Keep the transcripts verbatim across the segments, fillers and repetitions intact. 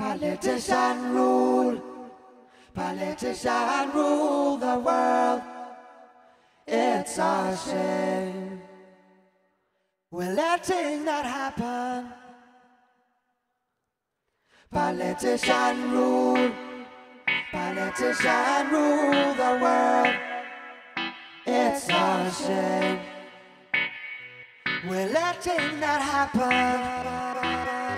Politician rule, politician rule the world. It's a shame we're letting that happen. Politician rule, politician rule the world. It's a shame we're letting that happen.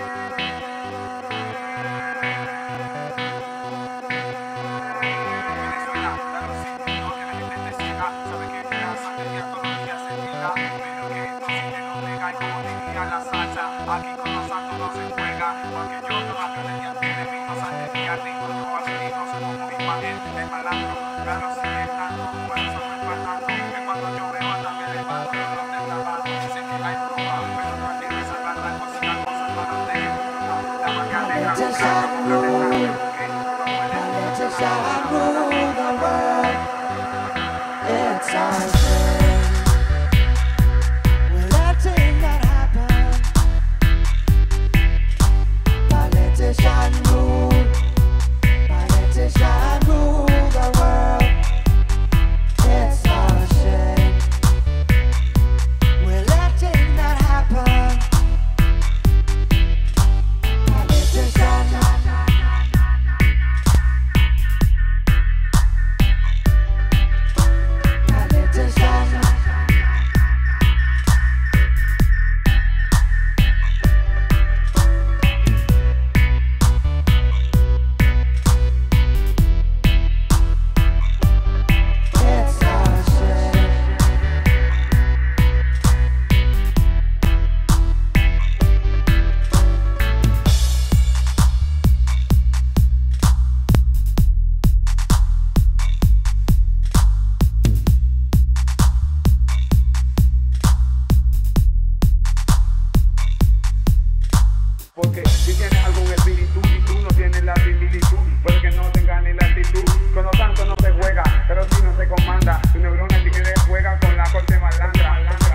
Aquí con los santos no se juega, porque yo no hago de día tiene mismo sangre y ardito, yo así no se como mi madre, el malandro, claro se me tanto, por eso me faltando, que cuando yo veo también le mando, yo no te trabajo, dicen que hay prueba, pero no hay que salvar las cosas, las cosas para los de la macanera, Politician rule, politician rule the world. It's our shame. Politician rule, politician rule the world. It's a shame we're letting that happen. Politician, politician. Porque si tienes algún espíritu y tú no tienes la similitud, puede que no tengas ni la actitud. Con lo tanto no se juega, pero si no se comanda. Tu neurona si quiere juega con la corte malandra.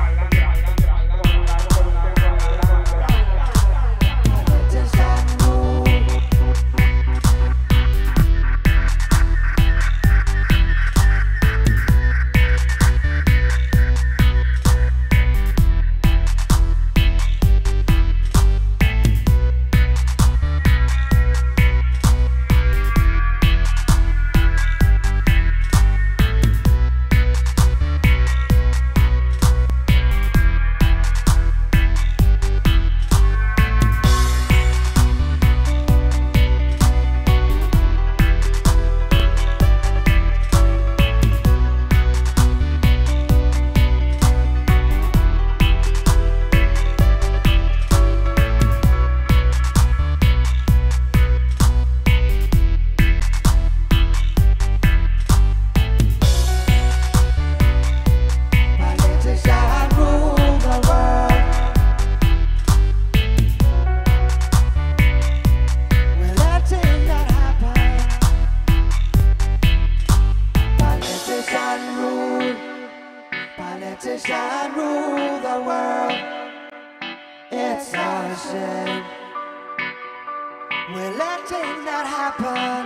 Politician rule the world. It's a shame we're letting that happen.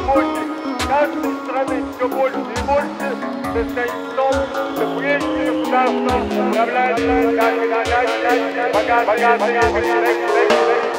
работе каждой страны все больше и больше состоит в том, что прежде государство управляется как иначе богатые.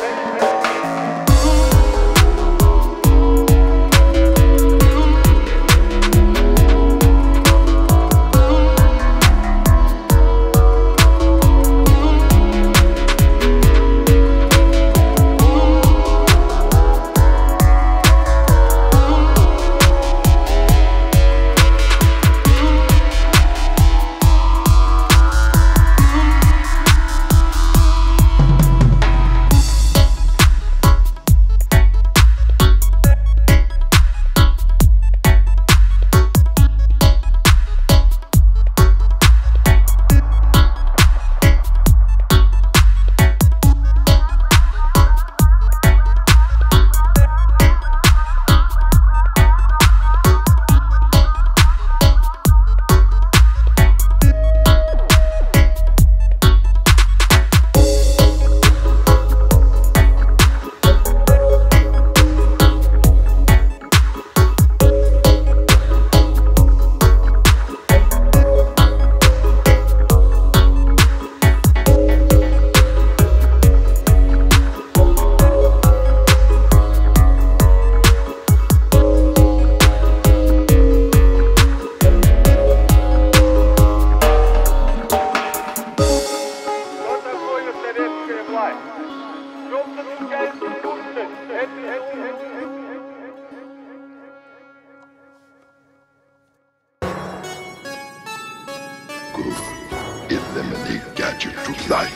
Eliminate gadget to life.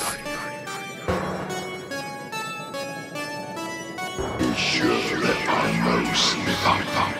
Be sure that our nose slip out.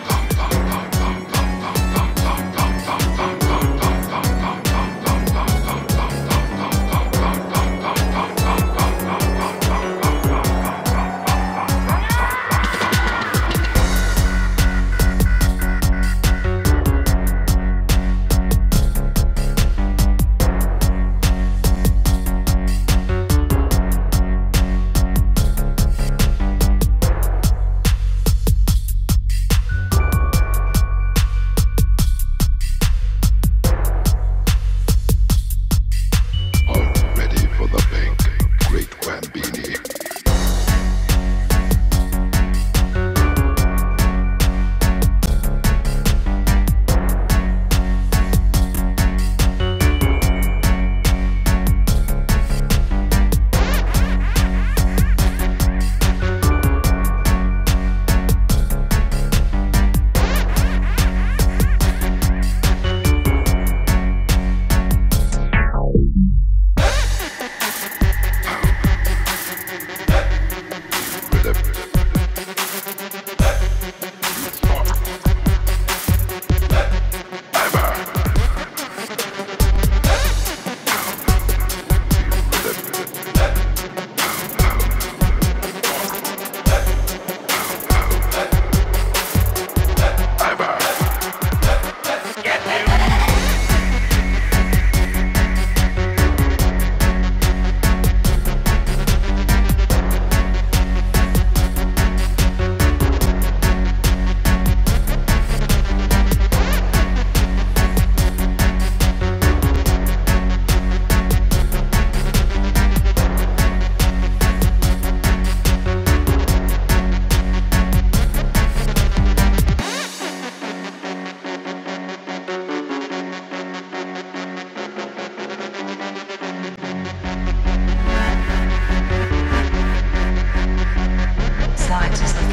Scientists